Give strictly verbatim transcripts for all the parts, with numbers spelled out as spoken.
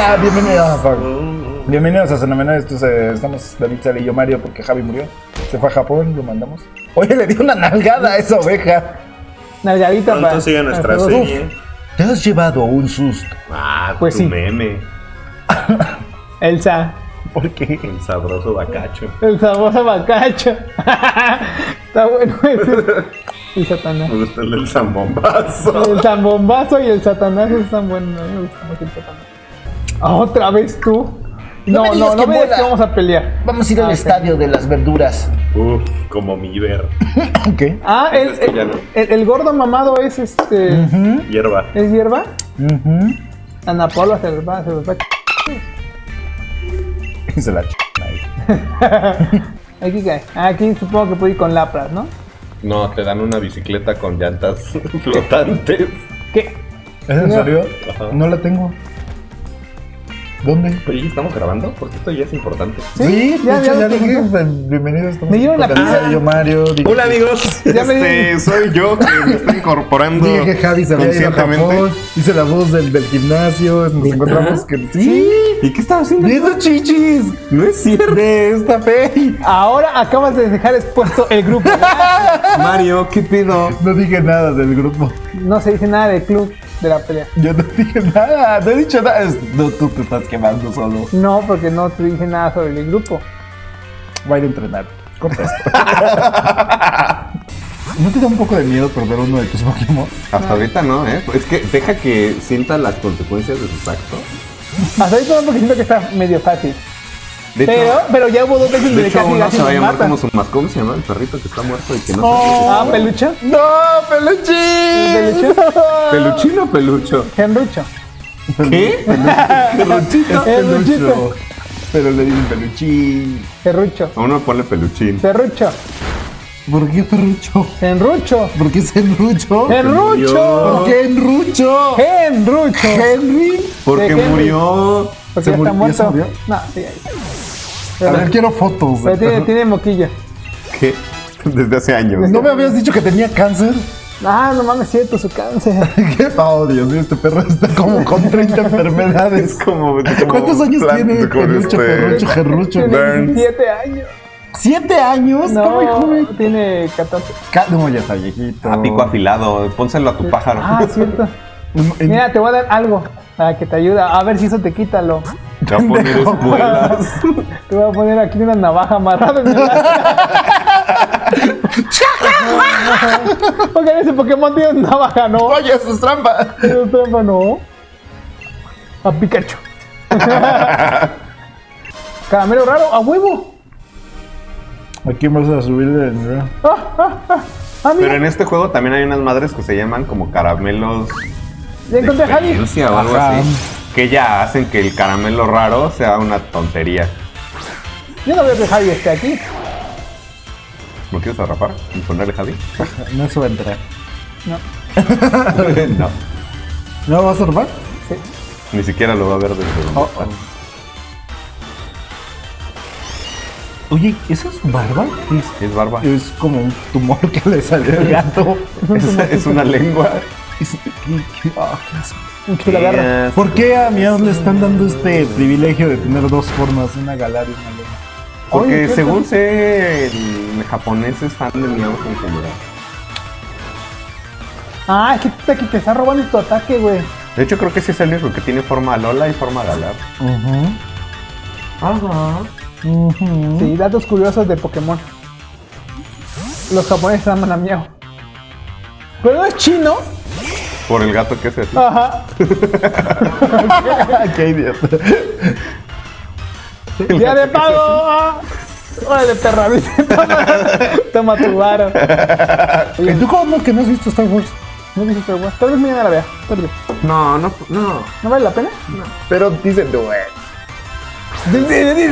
Hola, bienvenidos. Bienvenidos a Fenomenal. Estos, eh, estamos David, Sale y yo, Mario, porque Javi murió. Se fue a Japón, lo mandamos. Oye, le dio una nalgada a esa oveja. Nalgadita para. Pronto sigue nuestra serie. Te has llevado un susto. Ah, Pues tu sí. meme. Elsa. ¿Por qué? El sabroso bacacho. El sabroso bacacho. Está bueno ese. Y Satanás. Me gusta el del zambombazo. El zambombazo y el Satanás están buenos. A mí me gusta más el Satanás. Ah, ¿otra vez tú? No No, me no, digas no que me digas mola. que vamos a pelear. Vamos a ir al Ah, ok. estadio de las verduras. Uf, como mi ver. ¿Qué? Ah, el, Es que ya el, no. el, el gordo mamado es este. Uh-huh. Hierba. ¿Es hierba? Uh-huh. Ana Paula se los va, se los va. Y se la ch... ahí. Aquí cae. Aquí supongo que puedo ir con lapras, ¿no? No, te dan una bicicleta con llantas flotantes. ¿Qué? ¿Es en No. serio? Ajá. No la tengo. ¿Dónde? Oye, ¿estamos grabando? Porque esto ya es importante. Sí, de ya, hecho, ya ya lo dije. tengo. pues, Bienvenidos. estamos Me dieron la con David, pizza. Sale y yo, Mario. Dije- Hola amigos, Ya me este, di- soy yo que me estoy incorporando Dije que Javi se había ido a conscientemente. Japón. Hice la voz del, del gimnasio. Nos encontramos que... ¡Sí! ¿Y qué estaba haciendo? ¡Viendo chichis! No es cierto. De esta fe. Ahora acabas de dejar expuesto el grupo. Mario, ¿qué pedo? No dije nada del grupo. No se dice nada del club de la pelea. Yo no dije nada. No he dicho nada. Es- No, tú te estás quemando solo. No, porque no te dije nada sobre el grupo. Voy a ir a entrenar. Corta esto. ¿No te da un poco de miedo perder uno de tus Pokémon? Hasta ahorita no, ¿eh? Es que deja que sienta las consecuencias de sus actos. Hasta ahorita no, porque siento que está medio fácil. De hecho, Pero, pero ya hubo dos veces de donde hecho casi uno casi se va a nos llamar matan. como su mascota. ¿Cómo se llama el perrito que está muerto y que no Ah, se pelucha. ¡No, peluchín! ¿Pelucho? ¿Peluchín o pelucho? Henrucho. ¿Qué? Peluchito. Es peluchito. Pero le dicen peluchín. Ferrucho. A uno ponle peluchín. Ferrucho. ¿Por qué perrucho? Henrucho. ¿Por qué es enrucho? Henrucho. ¿Por qué enrucho? Henrucho. Henry. Porque ¿De qué? murió. Porque ¿Se ya murió- está ya se muerto. murió? No, sí, ahí. A Pero, ver, quiero fotos. pero tiene, tiene moquilla. ¿Qué? Desde hace años. ¿No me habías dicho que tenía cáncer? Ah, no mames, cierto, su cáncer. ¿Qué? Oh, Dios mío, este perro está como con treinta enfermedades. Es como, como ¿Cuántos años plan- tiene como Peluche, este- Perrucho, Gerrucho? Tiene Burns. diecisiete años. ¿Siete años? Está muy No, joven. tiene catorce. Ca- No, ya está viejito. A pico afilado. Pónselo a tu pájaro. Ah, cierto. En- Mira, te voy a dar algo para que te ayude. A ver si eso te quita lo. Te va a poner espuelas. Te voy a poner aquí una navaja amarrada en mi Porque en ese Pokémon tiene navaja, ¿no? Oye, eso es trampa. Tiene trampa, no. A Pikachu. Caramelo raro, a huevo. ¿A quién vas a subirle el nivel? Ah, Pero mira, en este juego también hay unas madres que se llaman como caramelos ya de encontré a Javi. experiencia o algo Ajá. así. Que ya hacen que el caramelo raro sea una tontería. Yo no veo que Javi esté aquí. ¿No quieres arrapar y ponerle Javi? No se va a entrar. No. No, ¿No vas a robar? Sí. ni siquiera lo va a ver desde donde Oh, está. Oye, ¿eso es barba? Es, Es barba. es como un tumor que le salió al gato. Es, es una lengua. Es- ¿qué- qué- ah, qué asco. Un chulagarra. Yes. ¿Por qué a Miaus le están dando este privilegio de tener dos formas, una galar y una lengua? Porque Oye, ¿qué según tal? sé, el japonés es fan de Miaus en general. Ah, es que te, que te está robando tu ataque, güey. De hecho, creo que sí es el único que tiene forma Lola y forma Galar. Ajá. Sí, datos curiosos de Pokémon. Los japoneses aman a Miau. Pero no es chino. Por el gato que es así. Ajá. Qué idiota. Día de pago. Ah. Órale, perra. ¿viste? Toma, toma tu varo. ¿Y tú cómo que no has visto Star Wars? No dije Star Wars. Tal vez mañana la vea. Tal vez. No, no, no. ¿No vale la pena? Pero dice do it.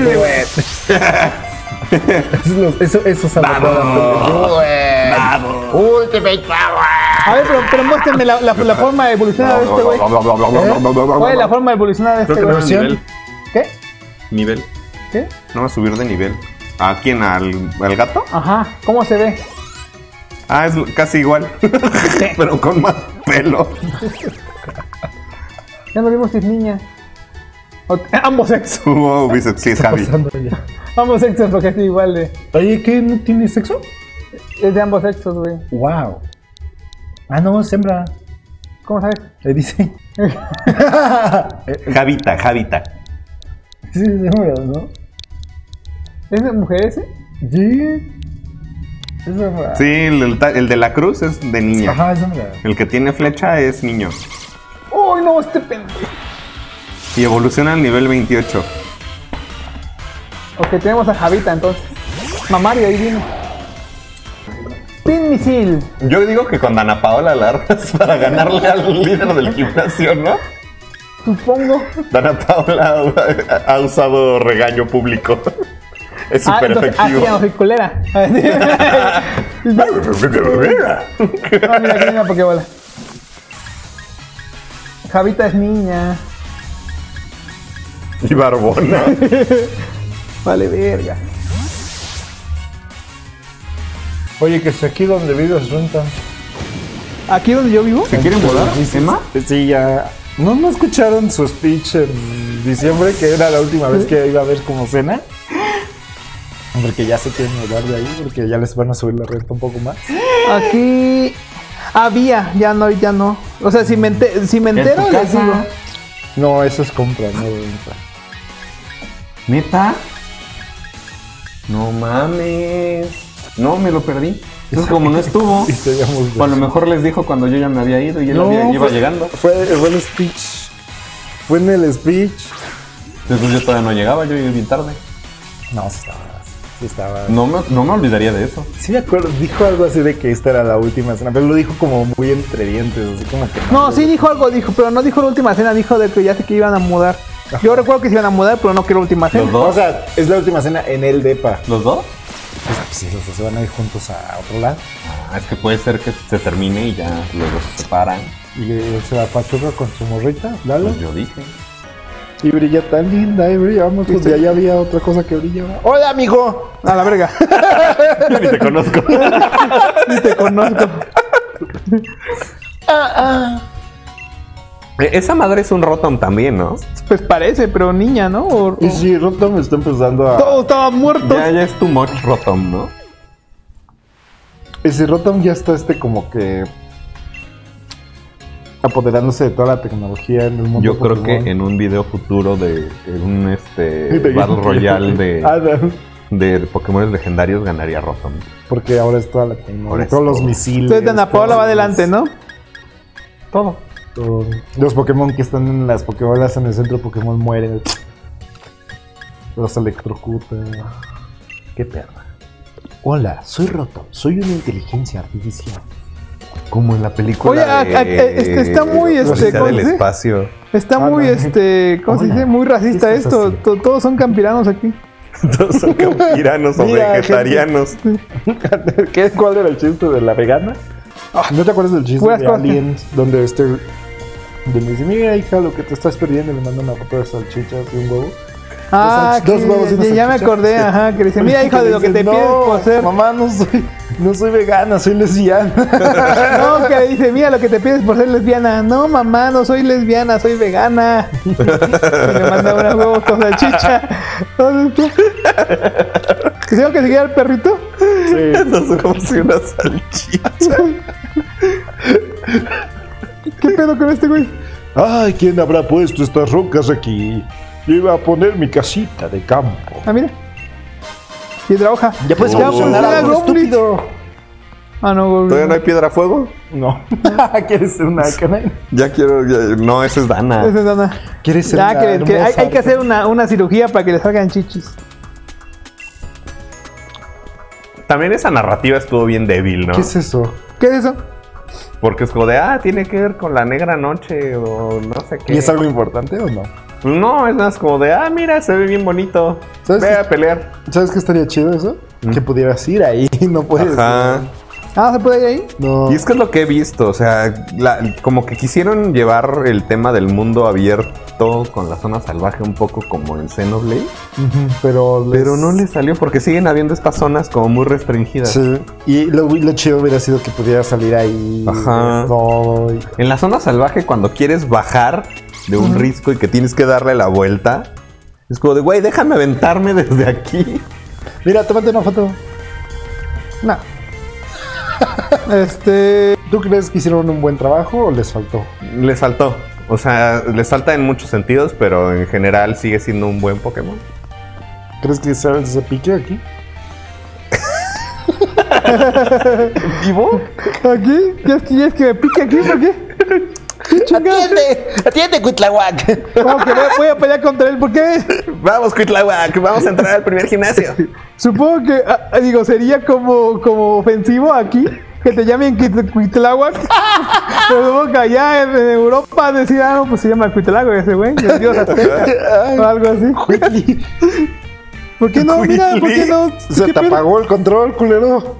Eso, eso, eso sabe todo. Ultimate Power. A ver, pero, pero muéstrenme la, la, la forma evolucionada de este güey. ¿Cuál es la forma evolucionada de este Creo que no güey? es nivel. ¿Qué? Nivel. ¿Qué? No va a subir de nivel. ¿A quién? ¿Al, al gato? Ajá. ¿Cómo se ve? Ah, es casi igual. Pero con más pelo. Ya nos vimos tus niñas. O- ambos sexos. Wow, bíceps, sí, es Javi. Pasando ya. Ambos sexos, porque es igual de. Oye, ¿qué? ¿No tiene sexo? Es de ambos sexos, güey. Wow. Ah, no, es hembra. ¿Cómo sabes? Le dice. Javita, Javita. Sí, es hembra, ¿no? ¿Es de mujer ese? Sí. Es hembra. Sí, el, el ta- el de la cruz es de niña. Ajá, es hembra. El que tiene flecha es niño. ¡Uy, no! Este pendejo. Y evoluciona al nivel veintiocho. Ok, tenemos a Javita entonces. Mamario, ahí viene. Pin misil. Yo digo que con Ana Paola la armas para ganarle al líder del gimnasio, ¿no? Supongo. Dana Paola ha, ha usado regaño público. Es Ah, súper entonces, ah, sí, efectivo. ya no soy culera. No, mira, aquí viene una Pokébola. Javita es niña. Y barbona. Vale, verga. Oye, que si aquí donde vives rentan. ¿Aquí donde yo vivo? ¿Se quiere mudar, Emma? Sí, ya. ¿No, ¿No escucharon su speech en diciembre? Que era la última vez que iba a ver como cena. Porque ya se quieren mudar de ahí, porque ya les van a subir la renta un poco más. Aquí había, ya no, ya no. O sea, si me, ente- si me entero, tu les casa? digo. No, eso es compra, no renta. ¿Neta? No mames. No, me lo perdí. Entonces, como no estuvo, Y teníamos o a lo mejor les dijo cuando yo ya me había ido y él No, había- iba fue- llegando. Fue, fue el speech. Fue en el speech. Entonces yo todavía no llegaba, yo llegué bien tarde. No, sí estaba. Sí estaba. No me, no me olvidaría de eso. Sí, me acuerdo. Dijo algo así de que esta era la última cena, pero lo dijo como muy entre dientes, así como que. No, sí dijo algo, dijo, pero no dijo la última cena, dijo de que ya sé que iban a mudar. Yo recuerdo que se iban a mudar, pero no quiero última cena. ¿Los dos? O sea, es la última cena en el depa. ¿Los dos? Pues, sí, los dos se van a ir juntos a otro lado. Ah, es que puede ser que se termine y ya luego se separan. Y él se va a Pachuca con su morrita, Lalo. Pues yo dije. Y brilla tan linda, y brillamos. Pues de allá había otra cosa que brillaba. ¡Hola, amigo! A la verga. Ni te conozco. Ni te conozco. E- Esa madre es un Rotom también, ¿no? Pues parece, pero niña, ¿no? O- Y o- sí, Rotom está empezando a. Todos estaban muertos. Ya, ya es too much Rotom, ¿no? Y si Rotom ya está este como que. Apoderándose de toda la tecnología en el mundo. Yo creo Pokémon. que en un video futuro de en un este De Battle Royale de, Adam, de Pokémon legendarios ganaría Rotom. porque ahora es toda la Ahora tecnología. es Todos los todo. misiles. Entonces Dana Paola va todos adelante, ¿no? Todo. los- Los Pokémon que están en las Pokébolas en el centro Pokémon mueren. Los electrocutan. Qué perra. Hola, soy Rotom. Soy una inteligencia artificial. Como en la película Oye, a- de, a- este, está muy, este, Odisea ¿cómo del se dice? espacio. Está Ah, muy, no. este, ¿cómo se Hola. dice? Muy racista ¿Qué estás esto. haciendo? To- Todos son campiranos aquí. Todos son campiranos o Mira, vegetarianos. ¿Qué? ¿Cuál era el chiste de la vegana? ¿No te acuerdas del chiste Puras de cosas. Aliens? Donde este. Donde dice: mira, hija, lo que te estás perdiendo. Y le manda una foto de salchichas y un huevo. Ah, salch- dos que- huevos y una ya, ya me salchicha. acordé, ajá, que dice, mira, hijo Que de lo que dice, te pides "No, por ser. Mamá, no soy, no soy vegana, soy lesbiana. No, que le dice, mira lo que te pides por ser lesbiana. No, mamá, no soy lesbiana, soy vegana. Y le manda unos huevos con salchicha. Entonces, ¿que se que seguía el perrito? Sí. No sé cómo si una salchicha. ¿Qué pedo con este güey? Ay, ¿quién habrá puesto estas rocas aquí? Yo iba a poner mi casita de campo. Ah, mira. Piedra hoja. Ya puedes Oh. evolucionar pues, algo era Goblin. estúpido. Ah, no, Goblin. ¿Todavía no hay piedra a fuego? No. ¿Quieres ser una canal? Ya quiero. ya- no, ese es Dana. Esa es Dana. ¿Quieres ser Ya, una que, que hay, hermosa? hay que hacer una, una cirugía para que le salgan chichis. También esa narrativa estuvo bien débil, ¿no? ¿Qué es eso? ¿Qué es eso? Porque es como de, ah, tiene que ver con la negra noche o no sé qué. ¿Y es algo importante o no? No, es más como de, ah, mira, se ve bien bonito. ¿Sabes Ve qué? a pelear. ¿Sabes qué estaría chido eso? Que pudieras ir ahí, no puedes. Ajá. Ah, ¿se puede ir ahí? No. Y es que es lo que he visto, o sea, la- como que quisieron llevar el tema del mundo abierto con la zona salvaje un poco como en Xenoblade, Ujú, pero, les- pero no le salió porque siguen habiendo estas zonas como muy restringidas. Sí. Y lo, lo chido hubiera sido que pudieras salir ahí. Ajá. ver todo. y- En la zona salvaje, cuando quieres bajar, de un Ujú. risco y que tienes que darle la vuelta. Es como de, güey, déjame aventarme desde aquí. Mira, tómate una foto. No. Este. ¿Tú crees que hicieron un buen trabajo o les faltó? Les faltó. O sea, les falta en muchos sentidos, pero en general sigue siendo un buen Pokémon. ¿Crees que se, se pique aquí? ¿Vivo? ¿Aquí? ¿Quieres, ¿Quieres que me pique aquí? ¿Por qué? ¿Qué chingada? ¡Atiende! ¡Atiende, Cuitlahuac! ¿Cómo que voy, voy a pelear contra él? ¿Por qué? Vamos, Cuitlahuac, vamos a entrar al primer gimnasio. Supongo que, ah, digo, sería como, como ofensivo aquí que te llamen Cuit- Cuitláhuac. Pero supongo que allá en, en Europa decir, ah, no, pues se llama Cuitláhuac ese güey, el dios azteca, o algo así. ¿Por qué no? Mira, ¿por qué no? Se ¿Qué te pedo? apagó el control, culero.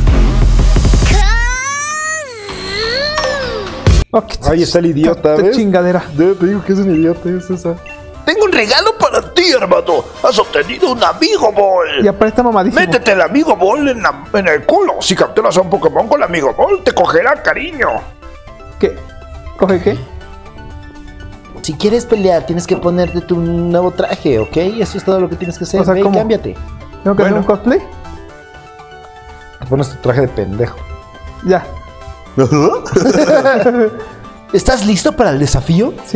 Oh, qué Ahí está el idiota, qué ¿ves? chingadera. Yo te digo que es un idiota, es esa. Tengo un regalo para ti, hermano. Has obtenido un Amigo Ball. Y aparte está mamadísimo. Métete el Amigo Ball en, la- en el culo. Si capturas a un Pokémon con el Amigo Ball, te cogerá cariño. ¿Qué? ¿Coge qué? Si quieres pelear, tienes que ponerte tu nuevo traje, ¿ok? Eso es todo lo que tienes que hacer. O sea, Ve y ¿cómo? cámbiate. ¿Tengo que Bueno. hacer un cosplay? Te pones tu traje de pendejo. Ya. ¿Estás listo para el desafío? Sí.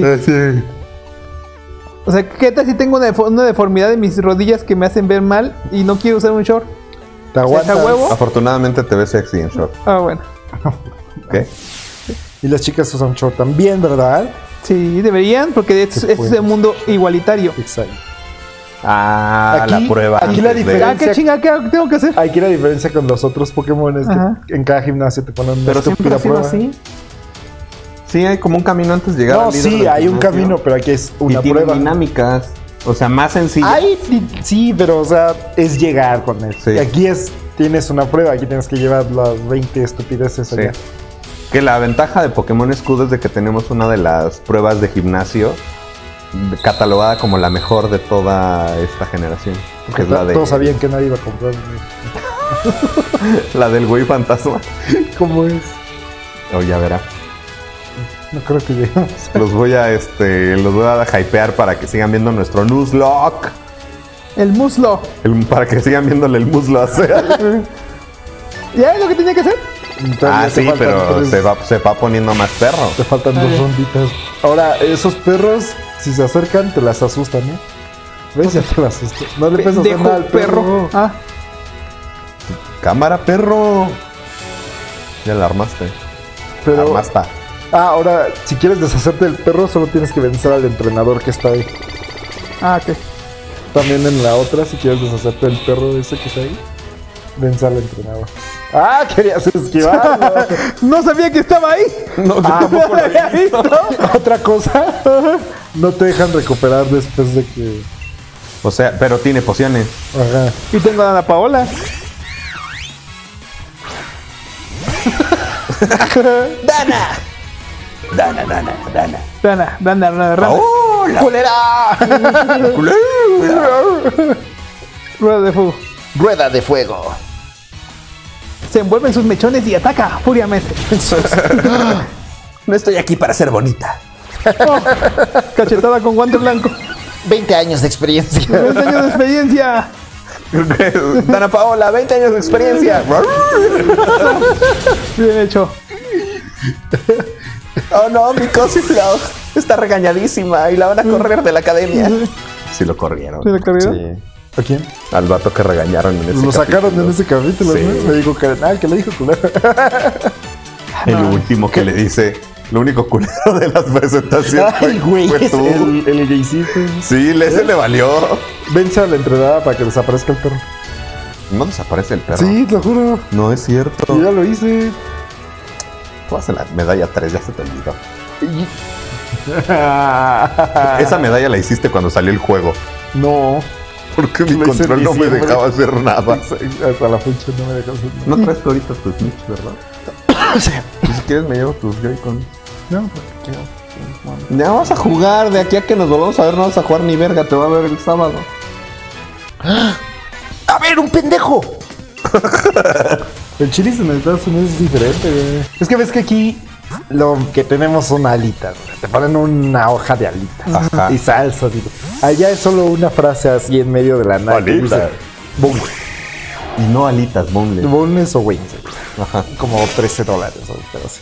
O sea, ¿qué tal si tengo una, defo- una deformidad en mis rodillas que me hacen ver mal y no quiero usar un short? Te aguantas. ¿Esa huevo? Afortunadamente te ves sexy en short. Ah, bueno. ¿Ok? Y las chicas usan short también, ¿verdad? Sí, deberían, porque es, Qué es bueno. un mundo igualitario. Exacto. Ah, Aquí- la prueba. aquí la antes de- diferencia- Ah, qué chinga, ¿qué tengo que hacer? Aquí la diferencia con los otros Pokémon es Ajá. que en cada gimnasio te ponen una Pero siempre estúpida ha sido prueba. así. Sí, hay como un camino antes de llegar No, al líder sí, del hay un gimnasio. camino, pero aquí es Y una tiene prueba. dinámicas. O sea, más sencillas. Ay, sí, sí, pero o sea, es llegar con él. Sí. Y aquí es, tienes una prueba, aquí tienes que llevar las veinte estupideces Sí. allá. Que la ventaja de Pokémon Escudo es de que tenemos una de las pruebas de gimnasio catalogada como la mejor de toda esta generación. Que Porque es la, de, todos sabían que nadie iba a comprar. la del güey fantasma. ¿Cómo es? O ya verá. No creo que lleguemos. Los voy a este. Los voy a hypear para que sigan viendo nuestro Nuzlocke. El muslo. El- para que sigan viéndole el muslo hacer. ¿Ya es lo que tenía que hacer? Todavía Ah, te sí, faltan pero tres- se va, se va poniendo más perro. Te faltan Ah, dos bien. ronditas. Ahora, esos perros, si se acercan, te las asustan, ¿eh? ¿Ves? Ya te las asustan. No le puedes hacer Dejo nada al perro. Ah, Cámara, perro. Ya la armaste. Pero, Armasta. ah, ahora, si quieres deshacerte del perro, solo tienes que vencer al entrenador que está ahí. ah, ok. También en la otra, si quieres deshacerte del perro ese que está ahí, vence al entrenador. Ah, querías esquivarlo. No sabía que estaba ahí. No, yo Ah, tampoco lo había vi. visto. Otra cosa, no te dejan recuperar después de que. O sea, pero tiene pociones. Ajá. Y tengo a Ana Paola. ¡Dana! ¡Dana, Dana, Dana! Dana, Dana, Dana, Dana. ¡Hola! ¡Culera! Rueda de fuego. Rueda de fuego. Se envuelve en sus mechones y ataca furiamente. No estoy aquí para ser bonita. Oh, cachetada con guante blanco. veinte años de experiencia. veinte años de experiencia. Dana Paola, veinte años de experiencia. Bien hecho. Oh no, mi Cosiflor está regañadísima y la van a correr de la academia. Sí lo corrieron. ¿Sí lo corrieron? Sí. ¿A quién? Al vato que regañaron en ese Lo sacaron capítulo. en ese capítulo, Sí. ¿no? Me dijo Karen. Ah, el que le dijo culero. El último que le dice, lo único culero de las presentaciones Ay, güey. fue tú. El, el gaycito. Sí, le- ese le valió. Vence a la entrenada para que desaparezca el perro. No desaparece el perro. Sí, te lo juro. No es cierto. Yo ya lo hice. Tú vas en la medalla tres, ya se te olvidó. Esa medalla la hiciste cuando salió el juego. No. Porque mi Lo hice en control no me diciembre. dejaba hacer nada. Hasta la fecha no me dejas hacer nada. No traes tú ahorita tus Switch, ¿verdad? Y si quieres me llevo tus Joy-Con. No, porque quiero. Ya vamos a jugar, de aquí a que nos volvamos a ver no vas a jugar ni verga, te voy a ver el sábado. ¡A ver, un pendejo! El chilis en Estados Unidos es diferente, güey. Es que ves que aquí Lo que tenemos son alitas. güey. Te ponen una hoja de alitas. Ajá. Y salsas. Y... Allá es solo una frase así en medio de la nada. que Alitas. dice, boneless. Y no alitas, boneless. Boneless o wings. Ajá. Como trece dólares. o pero sí.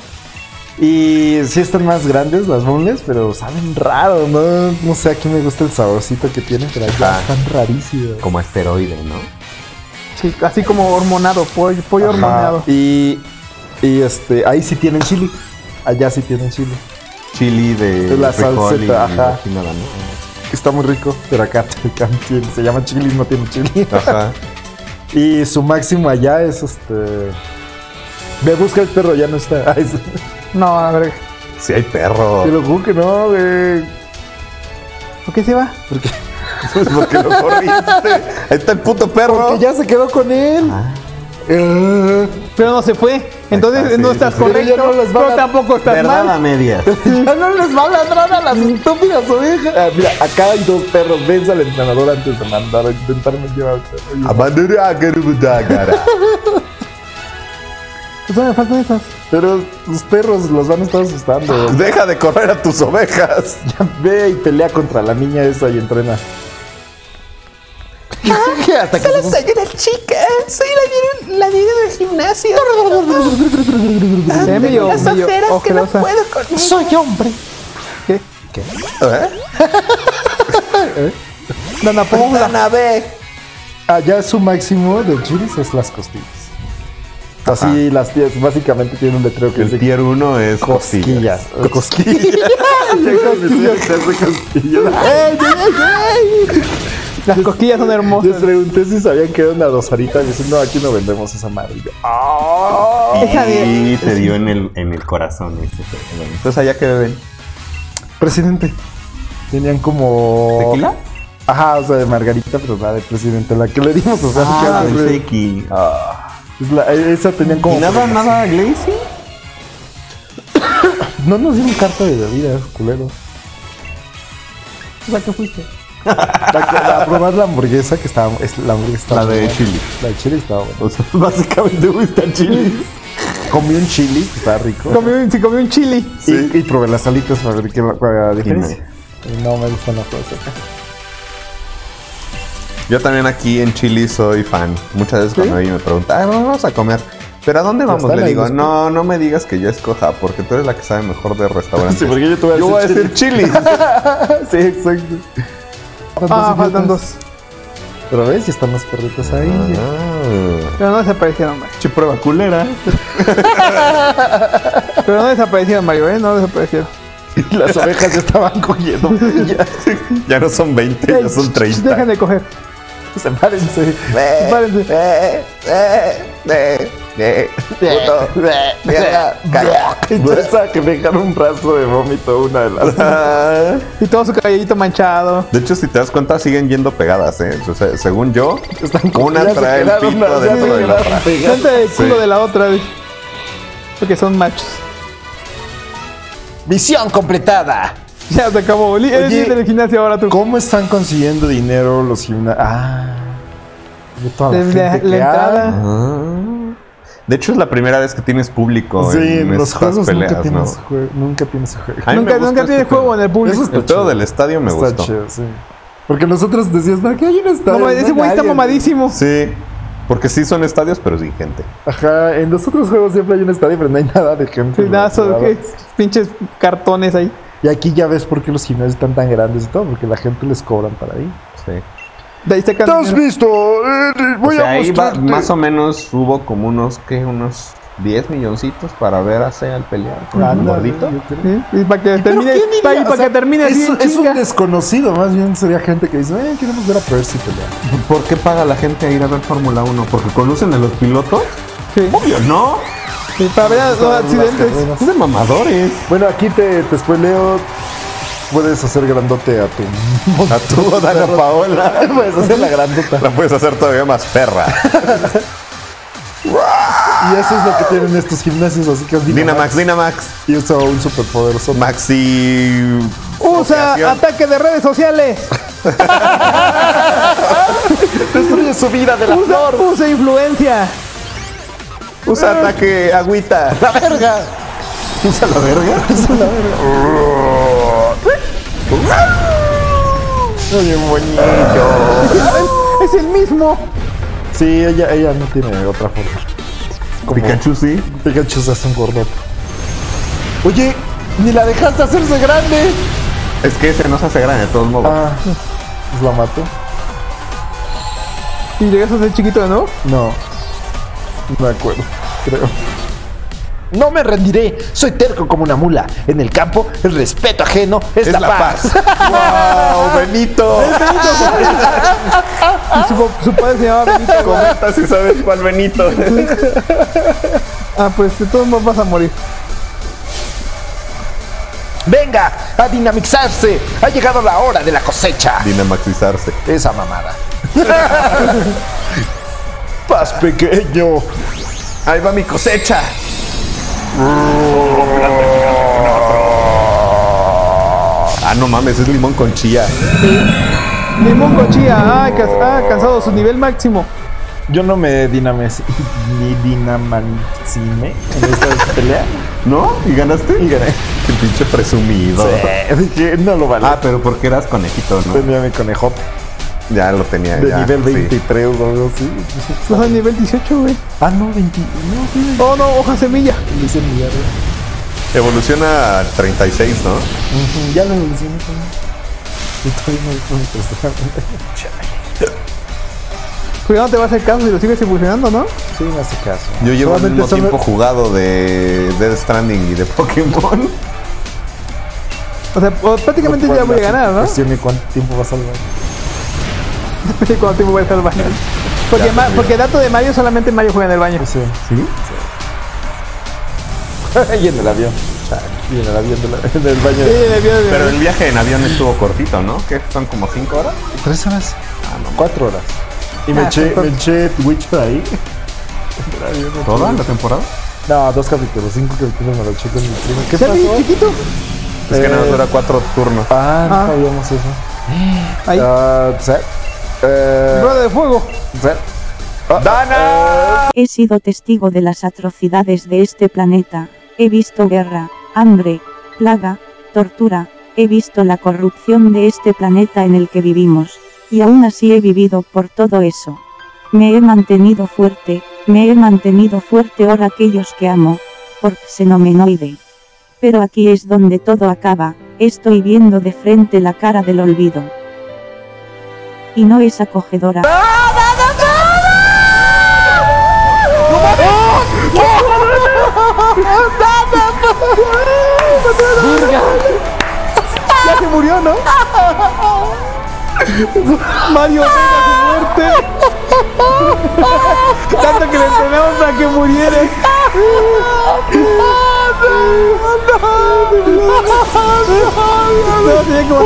Y sí están más grandes las boneless, pero saben raro, ¿no? No sé, aquí me gusta el saborcito que tienen, pero allá Ajá. están rarísimos. Como esteroide, ¿no? Sí, así como hormonado, pollo, pollo Ajá. hormonado. Y, y este, ahí sí tienen chili. Allá sí tienen chili. Chili de La frijol y salsita, ajá. y nada, ¿no? Está muy rico, pero acá, acá tiene- se llama chili, no tiene chili. Ajá. Y su máximo allá es este. Ve, busca el perro, ya no está. Ay, sí. No, a ver, Sí hay perro. Te lo juro que no, güey. ¿por qué se va? Porque, Porque lo corriste. Ahí está el puto perro. porque ya se quedó con él. Ah. Eh, Pero no se fue. Entonces está, sí, no estás sí, sí. correcto, Pero ya no les va a pero dar- tampoco estás Verdad a mal. medias. ya no les va a ladrar a las estúpidas ovejas. Ah, mira, acá hay dos perros. Ven al entrenador antes de mandar a intentarme llevar al perro. Y- Abandera. Pues no me faltan esas. Pero los perros los van a estar asustando. Deja de correr a tus ovejas. Ve y pelea contra la niña esa y entrena. Hasta que se- soy una chica. Soy la, la líder del gimnasio. Se ve medio, Las medio ojeras que no ojerosa. puedo con. Soy hombre. ¿Qué? ¿Eh? Dana Paula. Dana, ve. Allá su máximo de chilis es las costillas. Así las tías básicamente tienen un letrero que El dice tier uno es cosquillas. costillas. Cosquillas. Las cosquillas son Les hermosas. pregunté si sabían que era una dosarita y me dicen, no, aquí no vendemos esa madre. Y yo, Esa de- Y te dio en el, en el corazón. ese. Bueno, entonces, ¿allá qué beben? presidente. Tenían como... ¿Tequila? Ajá, o sea, de margarita, pero la de presidente, la que le dimos, o sea, Ah, que- pensé que... Ah. es la- esa tenían como... ¿Y nada, nada glazy? No nos dieron carta de bebida, culeros. O sea, ¿qué fuiste? A probar la hamburguesa que estaba... Es, la hamburguesa estaba La de buena. chili. La de chili estaba buena. O sea, básicamente fuiste chili. Comí un chili, que estaba rico. Comí un, sí, comí un chili. Y, y probé las alitas para ver qué la, cuál era la diferencia. Y no me gustan las cosas. Yo también aquí en Chili soy fan. Muchas veces cuando alguien me pregunta, "Ay, vamos a comer. ¿Pero a dónde vamos?" están Le ahí digo, los no, no me digas que yo escoja, porque tú eres la que sabe mejor de restaurantes. Sí, porque yo te voy a Yo decir voy a decir Chili. Sí, exacto. Ah, faltan dos. Pero ves, ya están los perritos ahí. Ah, Pero no desaparecieron, Mario. che, prueba culera. Pero no desaparecieron, Mario, ¿eh? No desaparecieron. Y las ovejas ya estaban cogiendo. Ya, Ya no son veinte, ya son treinta. Dejen de coger. sepárense. Sepárense. Eh, eh, eh, eh, puto, mierda, calla. Esa que dejaron un rastro de vómito una de las. Ah. Y todo su cabellito manchado. De hecho, si te das cuenta, siguen yendo pegadas, ¿eh? O sea, según yo, Están una ya se trae el quedaron, pito ya se dentro de la quedaron otra. pegadas. Frente del culo Sí. de la otra. Porque son machos. Misión completada. Ya se acabó. Li- Eres Oye, líder del gimnasio ahora tú. ¿Cómo están consiguiendo dinero los gimnasios? Ah. De toda la De la- gente la que entrada. hay. Ah. De hecho, es la primera vez que tienes público Sí, en en los estas juegos peleas, nunca ¿no? tienes jue- nunca tienes juego. A mí me Nunca, gusta nunca este tiene pedo. juego en el público. Eso está El pedo chido. del estadio me Está gustó. chido, sí. Porque nosotros decías, ¿para qué hay un estadio? No, ese hay güey está nadie". mamadísimo. Sí, porque sí son estadios, pero sin gente. Ajá, en los otros juegos siempre hay un estadio, pero no hay nada de gente. Sí, nada, son ¿qué? Pinches cartones ahí. Y aquí ya ves por qué los gimnasios están tan grandes y todo, porque la gente les cobran para ahí. Sí. De ahí sacan ¿Te has dinero. visto? Eh, eh, voy O sea, a ahí va- mostrarte. más o menos hubo como unos, ¿qué? Unos diez milloncitos para ver a Sea al pelear con el Ándale, gordito. yo creo. Sí, y para que ¿Pero termine, quién iría? para, y O para sea, que termine así es, en es un chinga. desconocido, más bien sería gente que dice, eh, queremos ver a Percy pelear. ¿Por qué paga la gente a ir a ver Fórmula uno? ¿Porque conocen a los pilotos? Sí, Obvio, no. sí, para ver los accidentes. Es de mamadores. Bueno, aquí te, te spoileo. Puedes hacer grandote a tu... A tu Dana Paola. Puedes hacer la grandota. La puedes hacer todavía más perra. Y eso es lo que tienen estos gimnasios, así que es Dynamax, Dynamax. Y usa un superpoderoso. Maxi. Usa Ocasión. ataque de redes sociales. Destruye su vida de la Usa, flor. usa influencia. Usa ataque agüita. ¡La verga! ¿Es a la verga? Es a la verga. Oye, bonito. Es el mismo. Sí, ella, ella no tiene otra forma. Como Pikachu sí. Pikachu se hace un gordote. Oye, ni la dejaste hacerse grande. Es que ese no se hace grande de todos modos. Ah, pues la mató. ¿Y llegas a ser chiquito de nuevo? No, no me acuerdo, creo. No me rendiré. Soy terco como una mula. En el campo, el respeto ajeno es, Es la, la paz. ¡Wow, Benito! Y su, su padre se llamaba Benito. Comenta si sabes cuál Benito. Ah, pues de todos modos vas a morir. Venga, a dinamizarse. Ha llegado la hora de la cosecha. Dinamaxizarse. Esa mamada. Paz pequeño. Ahí va mi cosecha. Ah, no mames, es limón con chía. Limón con chía. Ah, cas- ah, cansado su nivel máximo. Yo no me dinames ni dinamancime en esta pelea. ¿No? ¿Y ganaste? Y gané. Qué pinche presumido. Sí, dije, no lo vale. Ah, pero porque eras conejito, ¿no? Tenía mi conejote Ya lo tenía. de ya, nivel sí. veintitrés o algo así. Estás al nivel dieciocho, güey. Ah, no, veinte. No, sí. Oh, no, hoja semilla. Le hice mi arma. Evoluciona a treinta y seis, ¿no? Ujú, ya lo evolucioné también. Y todavía no lo puedo Cuidado, no te va a hacer caso si lo sigues evolucionando, ¿no? Sí, me hace caso. Yo llevo el Solamente mismo son- tiempo jugado de Death Stranding y de Pokémon. O sea, o- prácticamente ya voy a ganar, ¿no? Cuestión de cuánto tiempo vas al baño. Depende de cuánto tiempo voy a estar al baño. Porque, Ya, ma- pues, porque dato de Mario, solamente Mario juega en el baño. Sí. ¿Sí? Y en el avión. Y en el avión, de la- en el baño. Sí, en el video de- Pero el viaje en avión estuvo cortito, ¿no? ¿Qué? ¿Son como cinco horas? ¿Tres horas? Ah, no. Cuatro horas. Y me Ah, eché, son- me eché Twitch por ahí. ¿Toda la temporada? No, dos capítulos, cinco capítulos me lo eché con mi primo. ¿Qué ¿Ya vi, pasó? chiquito? Es que Eh, nada más dura cuatro turnos. Ah, no Ah. sabíamos eso. Ahí. Ah, set. Eh, Rueda de fuego. set. Ah, ¡Dana! He sido testigo de las atrocidades de este planeta. He visto guerra, hambre, plaga, tortura. He visto la corrupción de este planeta en el que vivimos. Y aún así he vivido por todo eso. Me he mantenido fuerte, me he mantenido fuerte por aquellos que amo. Por xenomenoide. Pero aquí es donde todo acaba. Estoy viendo de frente la cara del olvido. Y no es acogedora. Ya se murió, ¿no? Mario Vega su muerte. Tanto que le entrenamos para que muriera. No, tenía que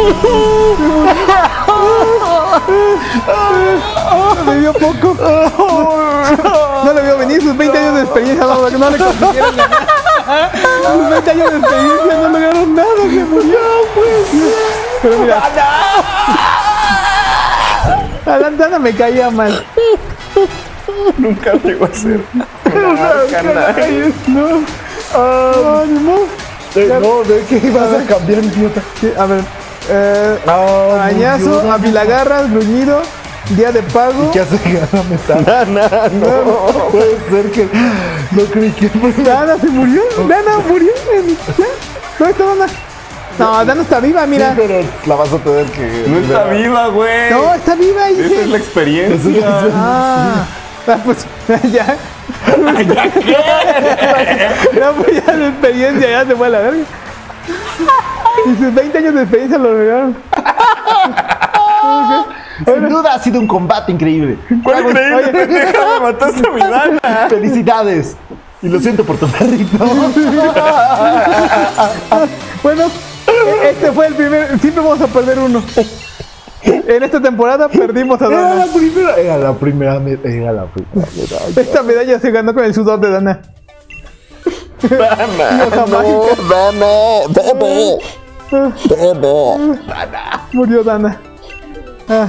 matar. Le dio poco. No le vio venir sus veinte años de experiencia. No, no le consiguieron ganar. Sus veinte años de experiencia no lograron nada. Se murió, pues. Pero mira. Alan Dana me caía mal. Nunca llegó a ser. Ay, no. Ah, ni modo. eh, no, de que ibas a cambiar, idiota. Sí, a ver. Eh, No, arañazo, murió. apilagarras, gruñido, día de pago. ¿Qué hace que Ana me está? Dana, no. Puede ser que. No creí que. Dana se murió. Dana murió. en- ¿Ya? ¿Dónde está Dana? No, Dana está viva, mira. Sí, pero la vas a tener que. No está viva, güey. No, está viva. Esa Dije. es la experiencia. Ah, ah, pues ya. Ya pues ya la experiencia, ya se fue a la verga. Y sus veinte años de experiencia lo lograron. Sin duda ha sido un combate increíble. ¿Cuál increíble, pendeja? Me mataste a mi Dana. Felicidades. Y lo siento por tu perrito. Bueno, este fue el primer. Siempre vamos a perder uno. En esta temporada perdimos a Era Dana. la primera. Era la primera. me- Era la primera. medalla. Esta medalla se ganó con el sudor de Dana. Dana. Hoja mágica. Dana, Dana, Dana. Murió Dana. Ah,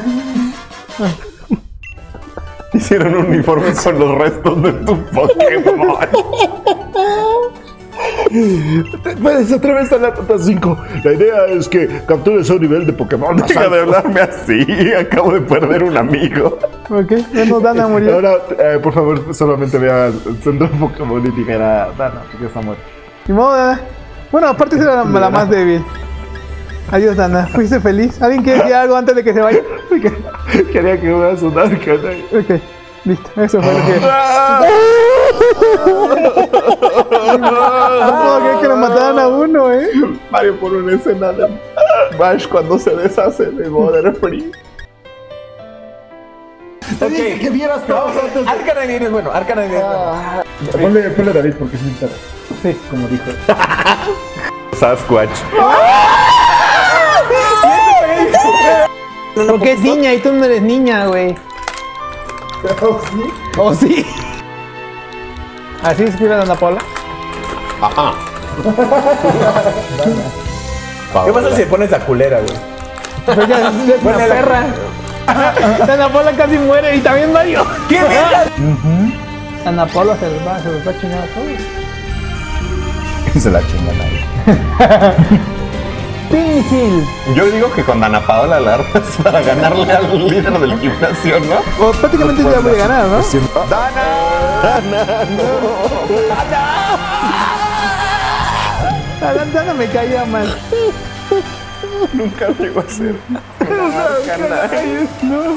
Hicieron un uniforme con los restos de tu Pokémon. Puedes atravesar la ruta cinco. La idea es que captures un nivel de Pokémon más Deja de alto. hablarme así. Acabo de perder un amigo. Ok, bueno, Dana murió. Ahora, eh, por favor, solamente vea al centro de Pokémon y dijera Dana, porque está muerto. Ni modo, Dana. Bueno, aparte era la, la más débil. Adiós, Dana. ¿Fuiste feliz? ¿Alguien quiere decir algo antes de que se vaya? Quería que voy a sonar, caray. Ok, listo. Eso fue lo que... No puedo creer que lo mataran a uno, ¿eh? Mario por una escena de Bash cuando se deshace de Butterfree. Te dije que vieras todos antes de... Arcanine es bueno, Arcanine es bueno. Ponle, ponle a David porque es mi perro. Sí, como dijo. Sasquatch. Porque es niña y tú no eres niña, güey. ¿Oh, sí? ¿Oh, sí? ¿Así escribe Dana Paula? Ajá. ¿Qué pasa si le pones la culera, güey? Pues ya, ya es una Bueno, la- perra. Dana Paula casi muere y también Mario. ¿Qué verga? Dana Paula se los va, se los va a chingar a todos. Se la chingan ahí. Pincel. Yo digo que con Ana Paola la armas para ganarle al líder del gimnasio, ¿no? O prácticamente ya voy a ganar, ¿no? Dana, Dana me caía mal. Nunca llegó a ser. No.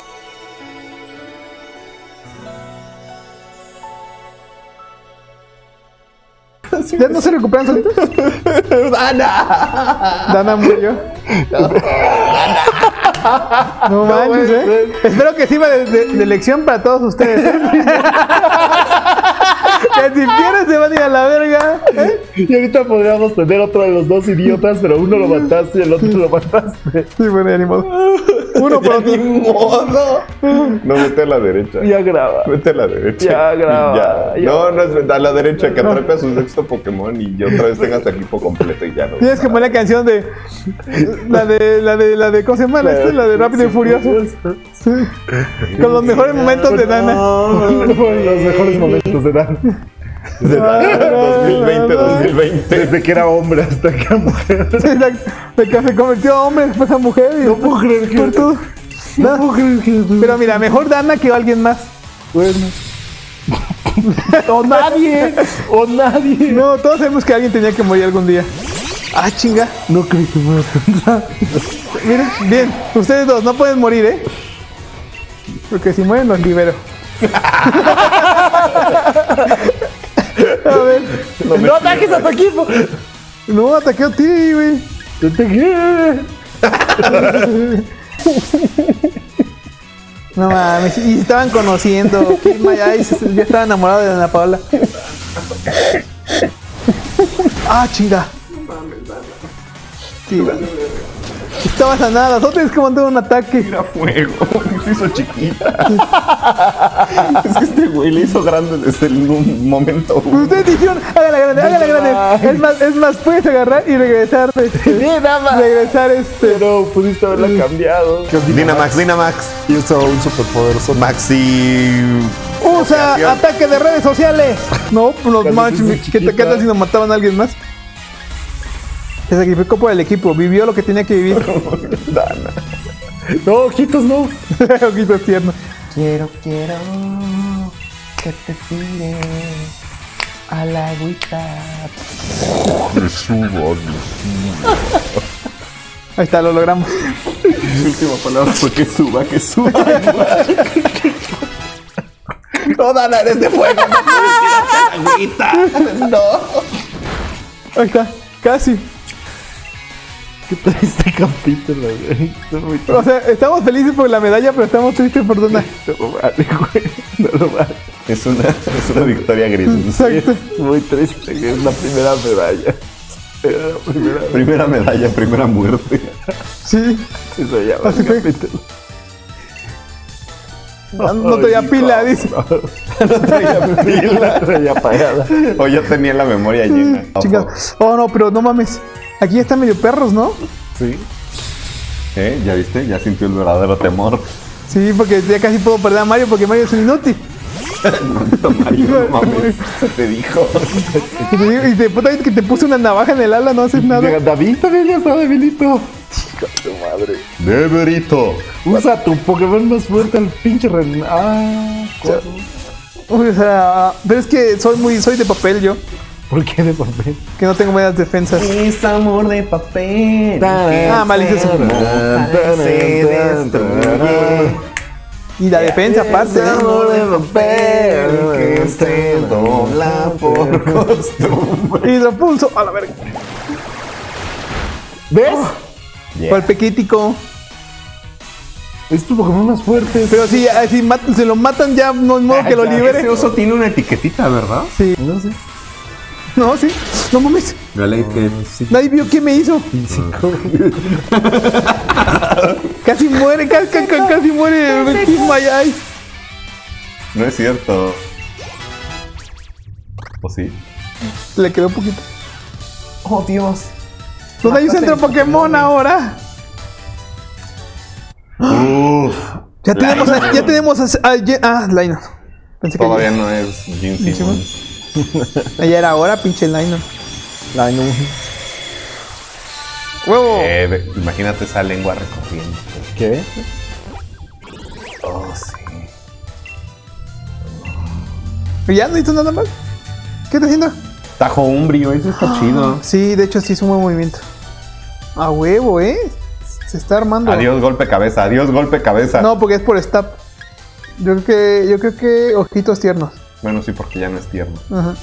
¿Ya no se recuperan solitos? ¡Dana! Dana murió. No manches, ¿eh? Espero que sirva de, de, de lección para todos ustedes, ¿eh? Que si pierdes se van a ir a la verga, ¿eh? Y ahorita podríamos tener otro de los dos idiotas, pero uno lo mataste y el otro lo mataste. Sí, bueno, ya ni modo. Uno por otro. ¡Ni modo! No, vete a la derecha. Ya graba. Vete a la derecha. Ya, graba, Ya. ya. No, no es a la derecha, que atrape a su sexto Pokémon y yo otra vez tengas el equipo completo y ya no. Tienes que poner la canción de. La de. La de. La de. ¿Cómo se llama? La, esta, la de Rápido y Furioso. Sí. Con los mejores momentos de Dana. Los mejores momentos de Dan. De la- dos mil veinte, dos mil veinte. Desde que era hombre hasta que era mujer. Sí, exacto. De que se convirtió a hombre, después a mujer. Y No puedo creer que... por todo. No puedo creer que... Pero mira, mejor Dana que alguien más. Bueno. O nadie. O nadie. No, todos sabemos que alguien tenía que morir algún día. Ah, chinga. No creí que fuera a pensar. Miren, bien, ustedes dos no pueden morir, ¿eh? Porque si mueren los libero. A ver. ¡No ataques a tu equipo! No, ataqué a ti, güey. Te pegué. No mames, y se estaban conociendo. Kid My Eyes ya estaba enamorado de Ana Paola. Ah, chinga. Sí. Estaba sanada, solo tienes que mandar un ataque. Era fuego. Se hizo chiquita. Es que este güey le hizo grande desde el un momento. uno. Ustedes dijeron, hágala grande, hágala grande. Es más, es más, puedes agarrar y regresar. Este, regresar este. Pero pudiste haberla cambiado. Dynamax, Dynamax. Y usó un superpoderoso. Maxi. Usa ataque de redes sociales. No, no Cuando manches, fuiste ¿qué te chiquita. quedas si nos mataban a alguien más? Se sacrificó por el equipo, vivió lo que tenía que vivir. Dana. No, ojitos, no. Ojitos tiernos. Quiero, quiero que te tire a la agüita. Le subo, Ahí está, lo logramos. Mi última palabra fue que suba, que suba. No, Dana, eres de fuego. No puedes tirarte la agüita. No. Ahí está, casi. ¿Qué tal este capítulo, güey? Estoy muy O sea, estamos felices por la medalla, pero estamos tristes por Dana. No vale, güey. No lo vale. Es una, es una victoria gris. Exacto. Es muy triste, que es la primera medalla. Era la primera medalla. Primera medalla, primera muerte. Sí, Eso ya va Así el fue. capítulo. no, no traía pila, dice. No traía pila, traía apagada. O ya tenía la memoria llena. Chicas, oh no, pero no mames. Aquí ya están medio perros, ¿no? Sí. ¿Eh? ¿Ya viste? Ya sintió el verdadero temor. Sí, porque ya casi puedo perder a Mario porque Mario es un inútil. Mario, no mames, se te dijo. Y te, digo- y te puta vez que te puse una navaja en el ala, no haces nada. David también ya está debilito. Deberito. Usa tu Pokémon más fuerte al pinche Ren. Ah, ¿cuál? Uy, o sea, pero es que soy muy, soy de papel yo, ¿Por qué de papel? que no tengo buenas defensas. Es amor de papel. Ah, malicioso. Se destruye. Y la defensa aparte. Es ¿eh? amor de papel que se dobla por costumbre. Hidropulso, a la verga. ¿Ves? Fue el pequítico. Es tu Pokémon más fuerte. Pero si, ah, si mat- se lo matan ya, no es modo que lo libere. Ese oso tiene una etiquetita, ¿verdad? Sí. No sé. No, sí. No mames. Dale, que Nadie vio qué me hizo. Físico. Casi muere, casi, casi, casi muere el Kiss My Eye. no es cierto. ¿O sí? Le quedó un poquito. Oh, Dios. ¿Dónde hay un centro Pokémon ahora? Uf. Ya tenemos, a, ya tenemos a, a, a- ah, Lino. Pensé que Todavía ya, no es Gene ¿Gene Simmons. ya era hora, pinche Lino. Ay, no. Huevo. Eh, ve- imagínate esa lengua recorriendo. ¿Qué? Oh, sí. ¿Ya no hizo nada más? ¿Qué está haciendo? Tajo Umbrio, ese está chido. Sí, de hecho sí hizo un buen movimiento. A huevo, ¿eh? Se está armando. Adiós, golpe cabeza. Adiós, golpe cabeza. No, porque es por stab. Yo creo que, yo creo que ojitos tiernos. Bueno, sí, porque ya no es tierno. Ajá.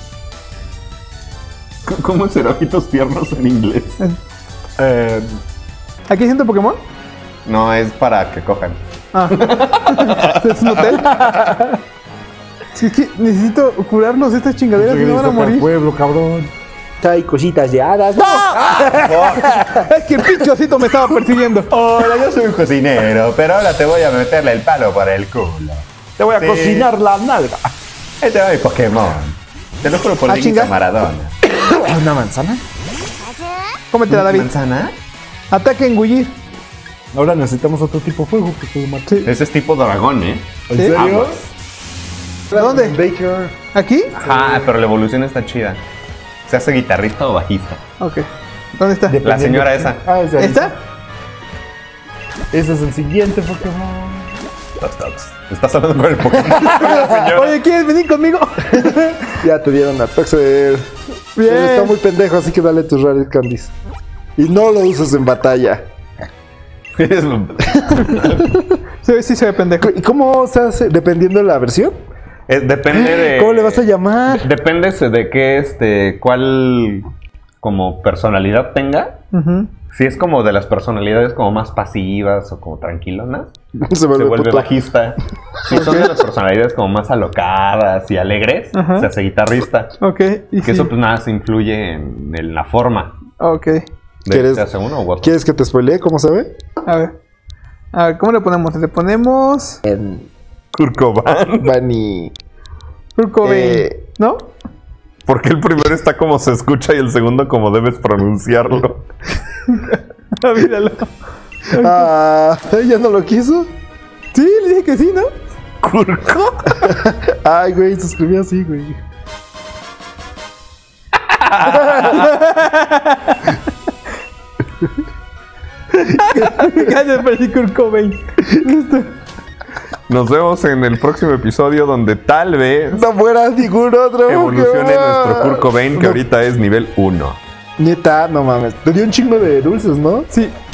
¿Cómo es ser ojitos tiernos en inglés? Eh, ¿Aquí hay centro Pokémon? No, es para que cojan. Ah. ¿Es un hotel? Sí, es que necesito curarlos de estas chingaderas y no van a regresa al morir. pueblo, cabrón. Hay cositas de hadas. ¡No! Es que el pinche osito me estaba persiguiendo. Hola, yo soy un cocinero, pero ahora te voy a meterle el palo por el culo. Te voy a Sí. cocinar la nalga. Este es mi Pokémon. Te lo juro por Ah, Dieguito chinga. Maradona. ¿Una manzana? Cómetela, David. ¿Manzana? Ataque engullir. Ahora necesitamos otro tipo de fuego. Porque mata. Sí. Ese es tipo dragón, ¿eh? ¿En ¿Sí? serio? Aguas. ¿Dónde? Baker. ¿Aquí? Ajá, pero la evolución está chida. ¿Se hace guitarrista o bajista? Ok. ¿Dónde está? La señora esa. Ah, es de ahí. ¿Esta? Ese es el siguiente Pokémon. Tox, tox. Estás hablando con el Pokémon. Oye, ¿quieres venir conmigo? Ya te dieron a Toxer. Bien. Pero está muy pendejo, así que dale tus Rare Candies. Y no lo uses en batalla. Eres lo- Sí, sí se ve pendejo. ¿Y cómo se hace? Dependiendo de la versión. Eh, depende de. ¿Cómo le vas a llamar? Depende de qué, este, cuál como personalidad tenga. Ujú. Si es como de las personalidades como más pasivas o como tranquilonas, Se se vuelve, vuelve puto. bajista. Si son de las personalidades como más alocadas y alegres, Ajá. se hace guitarrista. Ok. Y Que sí. eso pues nada se influye en, en la forma Ok. de ¿Quieres- se hace uno u otro. ¿Quieres que te spoilee cómo se ve? A ver. A ver, ¿cómo le ponemos? Le ponemos... Kurt Cobain. Bunny. Kurt Cobain, Eh. ¿no? Porque el primero está como se escucha y el segundo como debes pronunciarlo. Míralo. Ah, ¿ya no lo quiso? Sí, le dije que sí, ¿no? ¿Kurko? Ay, güey, se escribió así, güey. Gracias por decir Kurt Cobain. Nos vemos en el próximo episodio donde tal vez No fuera ningún otro. evolucione Pokémon. nuestro Kurt Cobain, que No, ahorita es nivel uno. Neta, no mames. Te dio un chingo de dulces, ¿no? Sí.